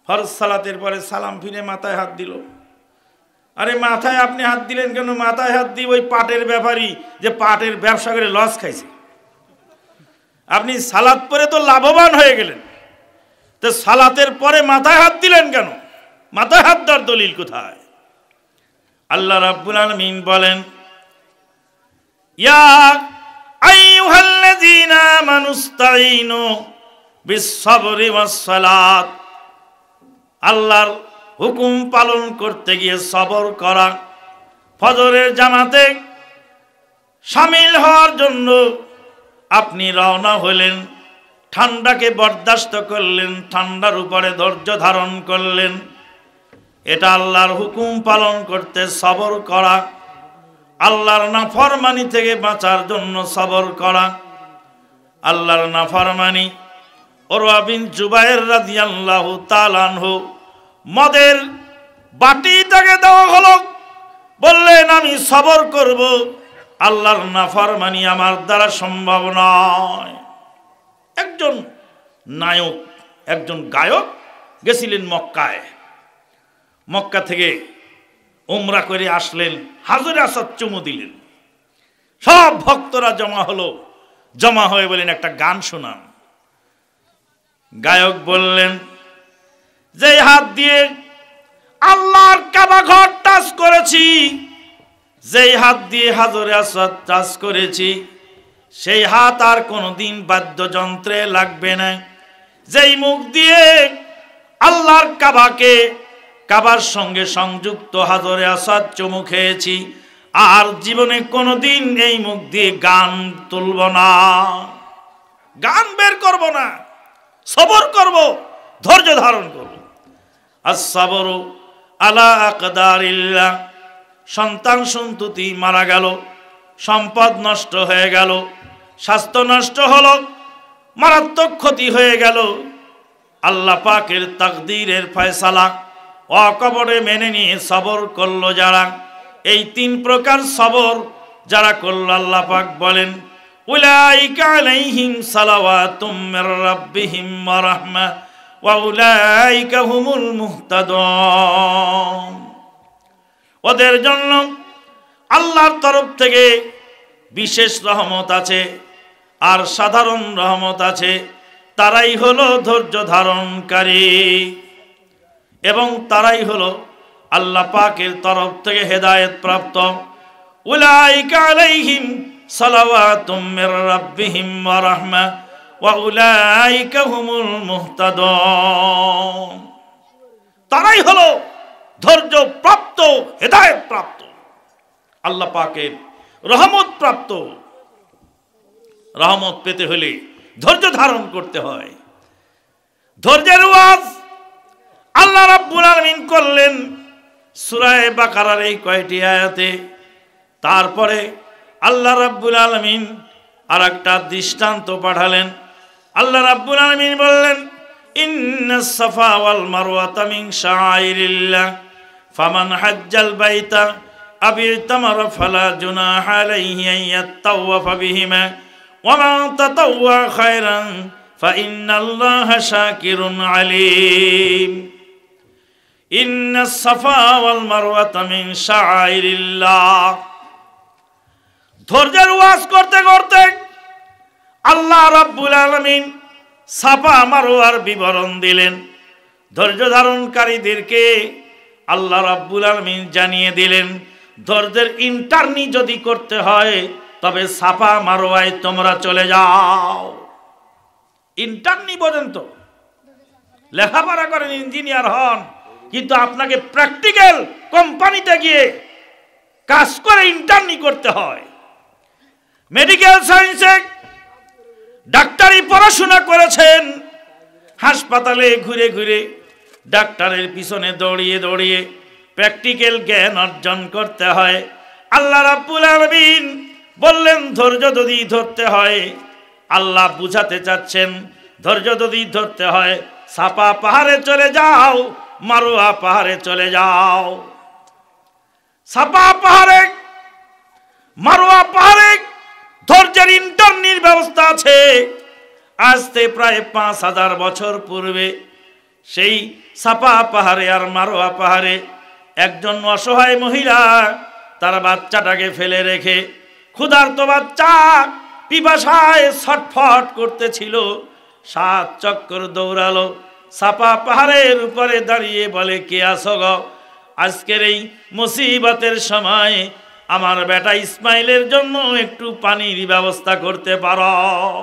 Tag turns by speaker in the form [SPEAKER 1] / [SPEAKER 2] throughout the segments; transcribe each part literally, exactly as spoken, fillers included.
[SPEAKER 1] ফরজ সালাতের পরে সালাম ফিরে মাথায় হাত দিল। আরে মাথায় আপনি হাত দিলেন কেন? মাথায় হাত দিয়ে ওই পাটের ব্যাপারী যে পাটের ব্যবসা করে লস খাইছে, আপনি সালাত পরে তো লাভবান হয়ে গেলেন, তো সালাতের পরে মাথায় হাত দিলেন কেন? মাথায় হাত দেওয়ার দলিল কোথায়? আল্লাহ রাব্বুল আলামিন বলেন, ইয়া আইয়ুহাল্লাযীনা আমানুস্তাঈনু বিস-সাবরি ওয়াস-সালাত। আল্লাহর হুকুম পালন করতে গিয়ে সবর করা। ফজরের জামাতে শামিল হওয়ার জন্য আপনি রওনা হলেন, ঠান্ডাকে বরদাস্ত করলেন, ঠান্ডার উপরে ধৈর্য ধারণ করলেন। এটা আল্লাহর হুকুম পালন করতে সবর করা, আল্লাহর নাফরমানি থেকে বাঁচার জন্য সবর করা। আল্লাহর নাফরমানি। উরওয়া বিন জুবায়ের রাদিয়াল্লাহু তাআলা আনহু মদের বাটি তাকে দেওয়া হলো, বললেন আমি সবর করব, আল্লাহর নাফরমানি আমার দ্বারা সম্ভব নয়। একজন নায়ক, একজন গায়ক গেছিলেন মক্কায়, মক্কা থেকে উমরা করে আসলেন, হাজরে আসওয়াদ চুমু দিলেন, সব ভক্তরা জমা হলো, জমা হয়ে বলেন একটা গান শোনান। গায়ক বললেন, যে হাত দিয়ে আল্লাহর কাবা ঘর টাচ করেছি, যেই হাত দিয়ে হাজরে আসওয়াদ টাচ করেছি, সেই হাত আর কোনোদিন বাদ্যযন্ত্রে লাগবে না। যেই মুখ দিয়ে আল্লাহর কাবাকে কাবার সঙ্গে সংযুক্ত হাজরে আসওয়াদ চুমু খেয়েছি, আর জীবনে কোনোদিন এই মুখ দিয়ে গান তুলব না, গান বের করব না, সবর করব, ধৈর্য ধারণ করব। আস-সাবরু আলা আকদারিল্লাহ। সন্তান সন্ততি মারা গেল, সম্পদ নষ্ট হয়ে গেল, স্বাস্থ্য নষ্ট হলো, মারাত্মক ক্ষতি হয়ে গেল, আল্লাহ পাকের তাকদীরের ফয়সালা অকবরে মেনে নিয়ে সবর করলো যারা, এই তিন প্রকার সবর যারা করল, আল্লাহ পাক বলেন, উলাইকা আলাইহিম সালাওয়াতুম মির রাব্বিহিম ওয়া রাহমা ওয়া উলাইকা হুমুল মুহতাদুন। ওদের জন্য আল্লাহর তরফ থেকে বিশেষ রহমত আছে আর সাধারণ রহমত আছে, তারাই হলো ধৈর্য ধারণকারী এবং তারাই হলো আল্লাহ পাকের তরফ থেকে হেদায়েত প্রাপ্ত। উলাইকা আলাইহিম সালাওয়াতুম মির রাব্বিহিম ওয়া রাহমা ওয়া উলাইকা হুমুল মুহতাদুন। তারাই হলো ধৈর্য প্রাপ্ত, হেদায়েত প্রাপ্ত, আল্লাহ পাকের রহমত প্রাপ্ত। রহমত পেতে হলে ধৈর্য ধারণ করতে হয়। ধৈর্যের ওয়াজ আল্লাহ রাব্বুল আলামিন করলেন সূরা বাকারার এই কয়টি আয়াতে। তারপরে আল্লাহ রাব্বুল আলামিন আর একটা দৃষ্টান্ত পাঠালেন। আল্লাহ রাব্বুল আলামিন বললেন, ইন্নাস সাফা ওয়াল মারওয়াতা মিন শাআইরিল্লাহ ফামান হাজ্জাল বাইতা আও ইতামারা ফালা জুনাহা আলাইহি আন ইয়াতাওয়াফা বিহিমা ওয়া মান তাতাওয়া খায়রান ফাইন্নাল্লাহা শাকিরুন আলীম। ইন্নাস সাফা ওয়াল মারওয়াতা মিন শাআইরিল্লাহ। ধৈর্যের ওয়াজ করতে করতে আল্লাহ রাব্বুল আলামিন সাফা মারওয়ার বিবরণ দিলেন। ধৈর্য ধারণকারীদেরকে আল্লাহ রাব্বুল আলামিন জানিয়ে দিলেন, ধৈর্যের ইন্টারনি যদি করতে হয় তবে সাফা মারওয়ায় তোমরা চলে যাও। ইন্টারনি পর্যন্ত লেখাপড়া করেন, ইঞ্জিনিয়ার হন, কিন্তু আপনাকে প্র্যাকটিক্যাল কোম্পানিতে গিয়ে কাজ করে ইন্টারনি করতে হয়। মেডিকেল সায়েন্সে ডাক্তারি পড়াশোনা করেছেন, হাসপাতালে ঘুরে ঘুরে ডাক্তারের পিছনে দৌড়িয়ে দৌড়িয়ে প্র্যাকটিক্যাল জ্ঞান অর্জন করতে হয়। আল্লাহ রাব্বুল আলামিন বললেন, ধৈর্য যদি ধরতে হয়, আল্লাহ বুঝাতে চাচ্ছেন, ধৈর্য যদি ধরতে হয় সাফা পাহাড়ে চলে যাও, মারওয়া পাহাড়ে চলে যাও। সাফা পাহাড়ে, মারওয়া পাহাড়ে ধৈর্যের ইন্টারনির ব্যবস্থা আছে। আজ থেকে প্রায় পাঁচ হাজার বছর পূর্বে সেই সাফা পাহাড়ে আর মারোয়া পাহাড়ে একজন অসহায় মহিলা তার বাচ্চাটাকে ফেলে রেখে, ক্ষুধার্ত বাচ্চা পিপাসায় ছটফট করতেছিল, সাত চক্কর দৌড়ালো, সাফা পাহাড়ের উপরে দাঁড়িয়ে বলে, কে আছো গো? আজকের এই মুসিবতের সময় আমার বেটা ইসমাইলের জন্য একটু পানির ব্যবস্থা করতে পারো?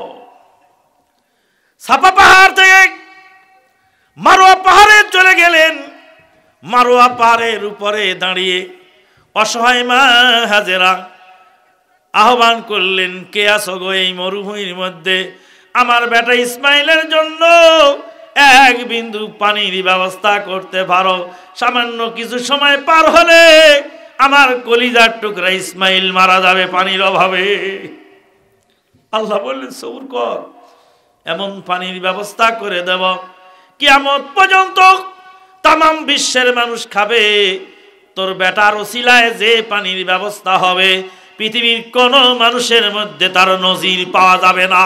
[SPEAKER 1] সাফা পাহাড় থেকে মারোয়া পাহাড়ে চলে গেলেন। মারোয়া পাহাড়ের উপরে দাঁড়িয়ে অসহায় মা হাজেরা আহ্বান করলেন, কে আছো গো এই মরুভূমির মধ্যে? আমার বেটা ইসমাইলের জন্য এক বিন্দু পানির ব্যবস্থা করতে পারো? সামান্য কিছু সময় পার হলে আমার কলিজার টুকরা ইসমাইল মারা যাবে পানির অভাবে। আল্লাহ বললেন, সবুর কর, এমন পানির ব্যবস্থা করে দেব কিয়ামত পর্যন্ত তামাম বিশ্বের মানুষ খাবে। তোর বেটার ওসিলায় যে পানির ব্যবস্থা হবে, পৃথিবীর কোন মানুষের মধ্যে তার নজির পাওয়া যাবে না।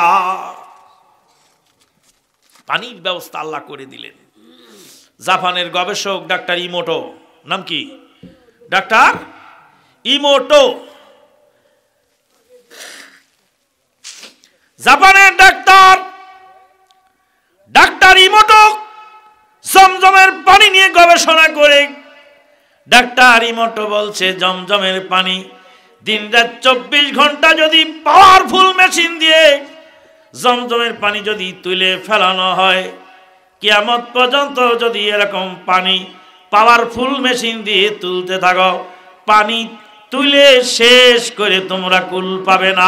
[SPEAKER 1] পানির ব্যবস্থা আল্লাহ করে দিলেন। জাপানের গবেষক ডাক্তার ইমোটো, নাম কি? ডাক্তার ইমোটো, জাপানের ডাক্তার ডাক্তার ইমোটো জমজমের পানি নিয়ে গবেষণা করে ডাক্তার ইমোটো বলছে, জমজমের পানি দিন রাত চব্বিশ ঘন্টা যদি পাওয়ারফুল মেশিন দিয়ে জমজমের পানি যদি তুলে ফেলানো হয়, কিয়ামত পর্যন্ত যদি এরকম পানি পাওয়ারফুল মেশিন দিয়ে তুলতে থাকো, পানি তুলে শেষ করে তোমরা কুল পাবে না।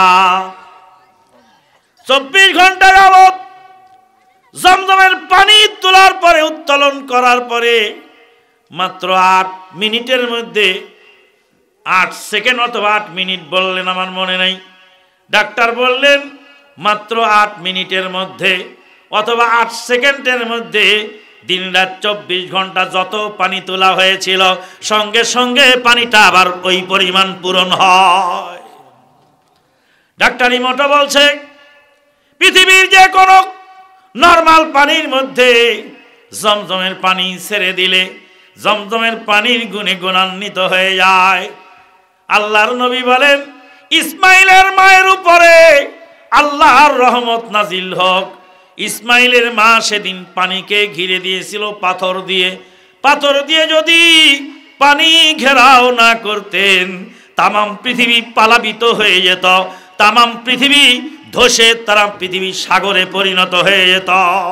[SPEAKER 1] চব্বিশ ঘন্টা যাবত জমজমের পানি তোলার পরে, উত্তোলন করার পরে মাত্র আট মিনিটের মধ্যে, আট সেকেন্ড অথবা আট মিনিট বললেন, আমার মনে নেই, ডাক্তার বললেন মাত্র আট মিনিটের মধ্যে অথবা আট সেকেন্ডের মধ্যে দিন রাত চব্বিশ ঘন্টা যত পানি তোলা হয়েছিল, সঙ্গে সঙ্গে পানিটা আবার ওই পরিমাণ পূরণ হয়। ডাক্তার ইমোটো বলছে, পৃথিবীর যে কোনো নর্মাল পানির মধ্যে জমজমের পানি ছেড়ে দিলে জমজমের পানির গুণে গুণান্বিত হয়ে যায়। আল্লাহর নবী বলেন, ইসমাইলের মায়ের উপরে আল্লাহর রহমত নাজিল হোক। ইসমাইলের মা সেদিন পানিকে ঘিরে দিয়েছিল পাথর দিয়ে। পাথর দিয়ে যদি পানি ঘেরাও না করতেন, তামাম পৃথিবী পালাবিত হয়ে যেত, তামাম পৃথিবী ধসে তারা পৃথিবী সাগরে পরিণত হয়ে যেত।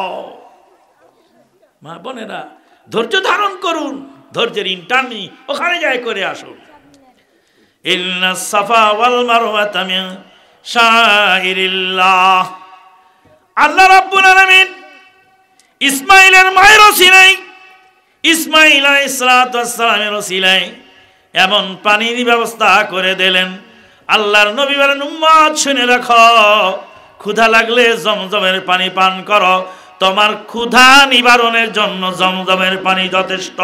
[SPEAKER 1] মা বোনেরা, ধৈর্য ধারণ করুন, ধৈর্যের ইন্টারনি ওখানে যায় করে আসুন। ইন্না সাফা ওয়াল মারওয়াতা মিন শাইরিল্লাহ। আল্লাহ রাব্বুল আলামিন ইসমাইলের মায়ের ওসিলায়, ইসমাইল আলাইহিস সালাতু ওয়াস সালামের ওসিলায় এমন পানির ব্যবস্থা করে দিলেন। আল্লাহর নবী বলেন, উম্মত শুনে রাখো, ক্ষুধা লাগলে জমজমের পানি পান করো, তোমার ক্ষুধা নিবারণের জন্য জমজমের পানি যথেষ্ট।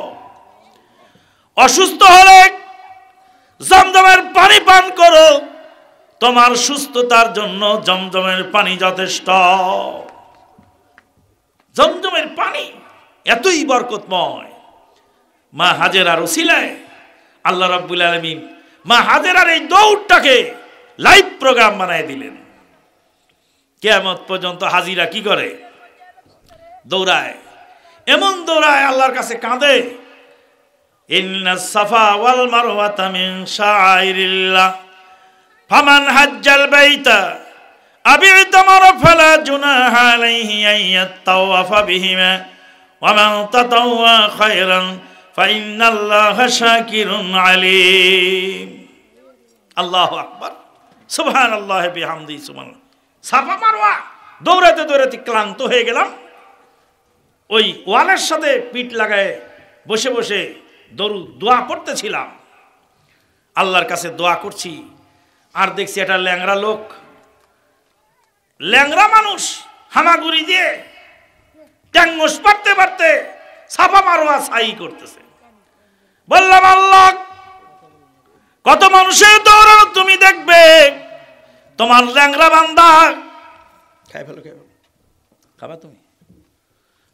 [SPEAKER 1] অসুস্থ হলে জমজমের পানি পান করো, তোমার সুস্থতার জন্য জমজমের পানি যথেষ্ট। জমজমের পানি এতই বরকতময়। মা হাজেরার ওসিলায় আল্লাহ রাব্বুল আলামিন মা হাজেরার এই দৌড়টাকে লাইভ প্রোগ্রাম বানায় দিলেন। কিয়ামত পর্যন্ত হাজিরা কি করে? দৌড়ায়, এমন দৌড়ায় আল্লাহর কাছে কাঁদে। ইন্নাস সাফা ওয়াল মারওয়াতা মিন শাইরিল্লাহ ফামান হাজ্জাল বাইতা আবি ইতামারা ফালা জুনাহা আলাইহি আইয়াতাওয়াফা বিহিমা ওয়া মান তাতাওয়া খায়রান ফাইন্নাল্লাহা শাকিরুন আলীম। আল্লাহু আকবার, সুবহানাল্লাহি বিহামদিহি। সুবহানাল্লাহ। সাফা মারওয়া দৌড়াতে দৌড়াতে ক্লান্ত হয়ে গেলাম। ওই ওয়ালের সাথে পিঠ লাগায় বসে বসে দরুদ দোয়া পড়তেছিলাম, আল্লাহর কাছে দোয়া করছি। আর দেখছি একটা ল্যাংড়া লোক, ল্যাংড়া মানুষ হামাগুড়ি দিয়ে ট্যাঙ্গস পারতে পারতে সাফা মারওয়া সাই করতেছে। বললাম, আল্লাহ, কত মানুষের দৌড়ানো তুমি দেখবে, তোমার ল্যাংড়া বান্দা খাই ফেলো, খাই ফেলো, খাবা তুমি,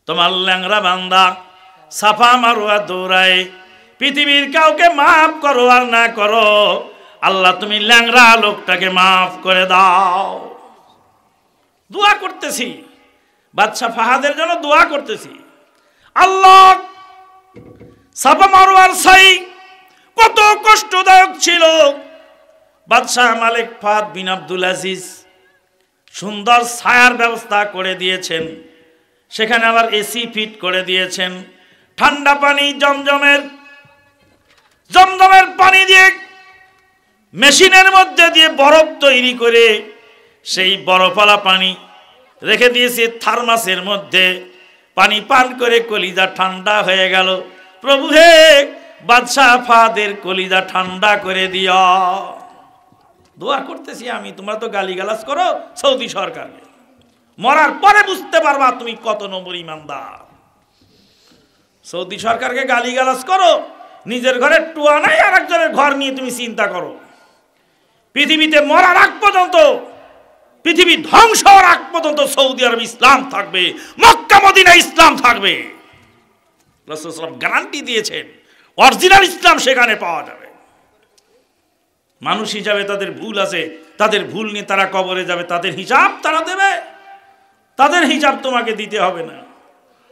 [SPEAKER 1] তোমার ল্যাংড়া বান্দা সাফা মারোয়া দৌড়ায়, পৃথিবীর কাউকে মাফ করো আর না করো, আল্লাহ তুমি ল্যাংড়া লোকটাকে মাফ করে দাও। দোয়া করতেছি, বাদশা ফাহাদের জন্য দোয়া করতেছি। আল্লাহ সাফা মারোয়ার সাই কত কষ্টদায়ক ছিল। বাদশাহ মালিক ফাহাদ বিন আব্দুল আজিজ সুন্দর ছায়ার ব্যবস্থা করে দিয়েছেন, সেখানে আবার এসি ফিট করে দিয়েছেন। ঠান্ডা পানি জমজমের জমজমের পানি দিয়ে মেশিনের মধ্যে দিয়ে বরফ তৈরি করে সেই বরফওয়ালা পানি রেখে দিয়েছে থার্মাসের মধ্যে। পানি পান করে কলিজা ঠান্ডা হয়ে গেল। প্রভু হে, বাদশাহ ফাহাদের কলিজা ঠান্ডা করে দিও। দোয়া করতেছি আমি, তোমরা তো গালিগালাজ করো সৌদি সরকার, মরার পরে বুঝতে পারবা তুমি কত নম্বর ইমানদার। সৌদি সরকারকে গালিগালাজ করো, নিজের ঘরে টুয়া নাই আর একজনের ঘর নিয়ে তুমি চিন্তা করো। পৃথিবীতে মরার আগ পর্যন্ত, পৃথিবী ধ্বংস হওয়ার আগ পর্যন্ত সৌদি আরব ইসলাম থাকবে, মক্কা মদিনা ইসলাম থাকবে। রাসূল সাল্লাল্লাহু আলাইহি ওয়াসাল্লাম গ্যারান্টি দিয়েছেন অরিজিনাল ইসলাম সেখানে পাওয়া যাবে। মানুষ হিসাবে তাদের ভুল আছে, তাদের ভুল নিয়ে তারা কবরে যাবে, তাদের হিসাব তারা দেবে, তাদের হিসাব তোমাকে দিতে হবে না।